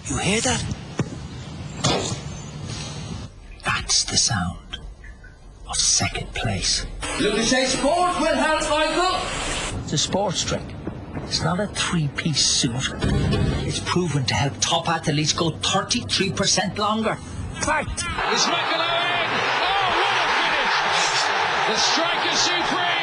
You hear that? That's the sound of second place. Lucozade Sport will help Michael. It's a sports drink. It's not a three-piece suit. It's proven to help top athletes go 33% longer. Fact. It's Michael Owen. Oh, what a finish! The striker supreme.